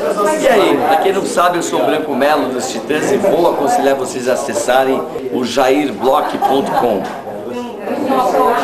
E aí, pra quem não sabe, eu sou o Branco Melo dos Titãs e vou aconselhar vocês a acessarem o jairblock.com.